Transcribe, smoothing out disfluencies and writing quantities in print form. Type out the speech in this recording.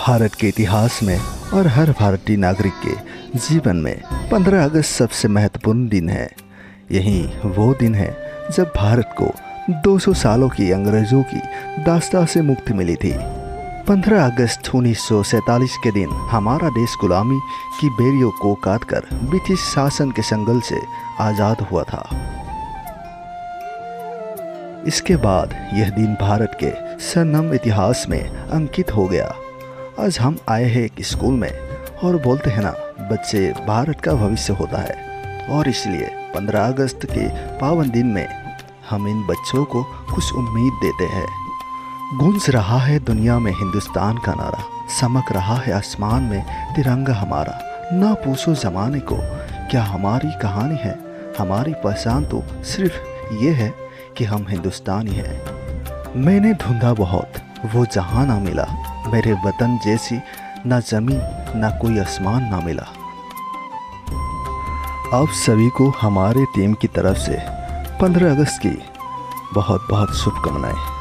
भारत के इतिहास में और हर भारतीय नागरिक के जीवन में 15 अगस्त सबसे महत्वपूर्ण दिन है। यही वो दिन है जब भारत को 200 सालों की अंग्रेजों की दास्तां से मुक्ति मिली थी। 15 अगस्त 1947 के दिन हमारा देश गुलामी की बेड़ियों को काटकर ब्रिटिश शासन के संगल से आज़ाद हुआ था। इसके बाद यह दिन भारत के स्वर्णिम इतिहास में अंकित हो गया। आज हम आए हैं एक स्कूल में और बोलते हैं ना, बच्चे भारत का भविष्य होता है, और इसलिए 15 अगस्त के पावन दिन में हम इन बच्चों को कुछ उम्मीद देते हैं। गूंज रहा है दुनिया में हिंदुस्तान का नारा, चमक रहा है आसमान में तिरंगा हमारा। ना पूछो ज़माने को क्या हमारी कहानी है, हमारी पहचान तो सिर्फ ये है कि हम हिंदुस्तानी हैं। मैंने ढूंढा बहुत वो जहां ना मिला, मेरे वतन जैसी ना ज़मीन ना कोई आसमान ना मिला। आप सभी को हमारे टीम की तरफ से 15 अगस्त की बहुत बहुत शुभकामनाएं।